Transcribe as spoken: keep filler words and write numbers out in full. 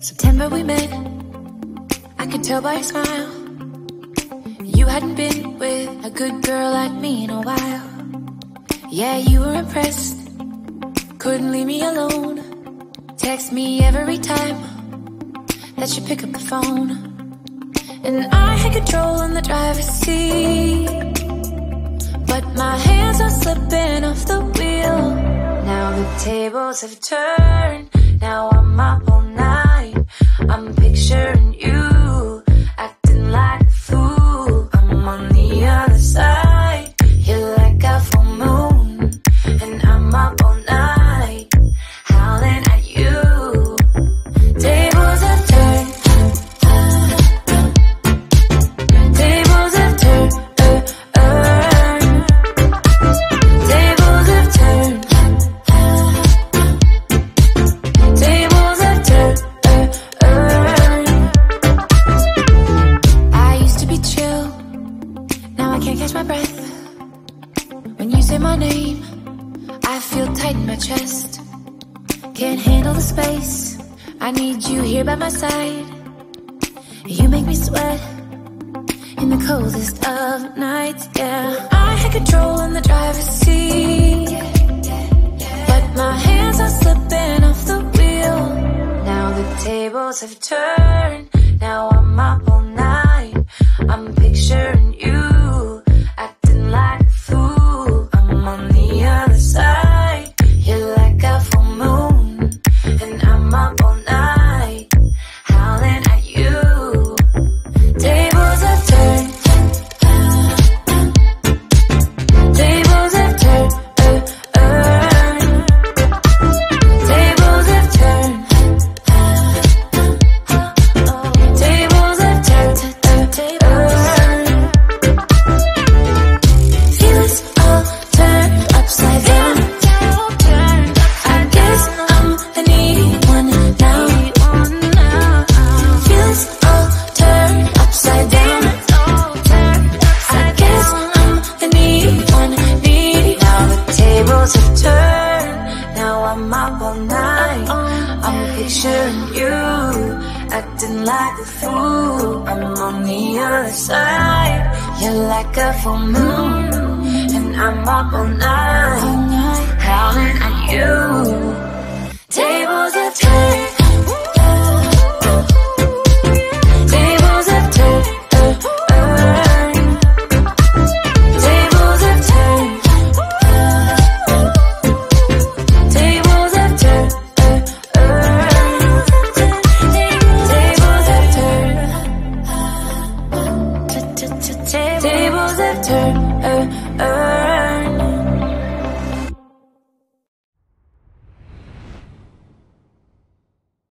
September we met, I could tell by your smile. You hadn't been with a good girl like me in a while. Yeah, you were impressed, couldn't leave me alone. Text me every time that you pick up the phone. And I had control in the driver's seat, but my hands are slipping off the wheel. Now the tables have turned, now I'm up all night. I'm picturing you, acting like a fool. I'm on the other side, you're like a full moon. And I'm up all night, howling at you. Tables have turned, tables have turned, uh, uh. Tables have turned, tables have turned, uh, uh. I used to be chill, now I can't catch my breath. When you say my name, I feel tight in my chest. Can't handle the space, I need you here by my side. You make me sweat in the coldest of nights, yeah. I had control in the driver's seat, but my hands are slipping off the wheel. Now the tables have turned, now I'm up all night. I'm picturing you, acting like a fool. I'm on the other side, you're like a full moon. And I'm up all night, howling at you. Tables have turned, tables have turned, uh, uh. Tables have turned, tables have turned, uh, uh. Feelings all turned upside down. I guess I'm the needy one now. Feelings all turned upside down. I guess I'm the needy one, needy. Now the tables have turned, now I'm up all night. I'm picturing you, acting like a fool. I'm on the other side, you're like a full moon. And I'm up all night, howling at you. Tables have turned,